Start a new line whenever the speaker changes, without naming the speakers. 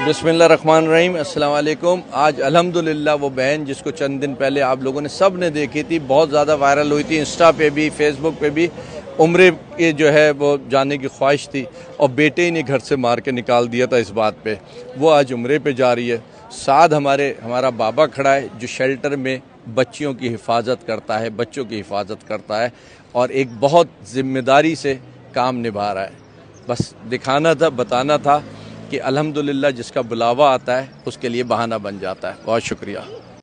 बिस्मिल्लाहिर्रहमानिर्रहीम, अस्सलाम वालेकुम। आज अल्हम्दुलिल्लाह वो बहन जिसको चंद दिन पहले आप लोगों ने सब ने देखी थी, बहुत ज़्यादा वायरल हुई थी, इंस्टा पे भी फेसबुक पे भी, उम्रे के जो है वो जाने की ख्वाहिश थी और बेटे ही ने घर से मार के निकाल दिया था इस बात पे। वो आज उम्रे पे जा रही है। साथ हमारा बाबा खड़ा है जो शेल्टर में बच्चियों की हिफाजत करता है, बच्चों की हिफाजत करता है और एक बहुत ज़िम्मेदारी से काम निभा रहा है। बस दिखाना था, बताना था कि अल्हम्दुलिल्लाह जिसका बुलावा आता है उसके लिए बहाना बन जाता है। बहुत शुक्रिया।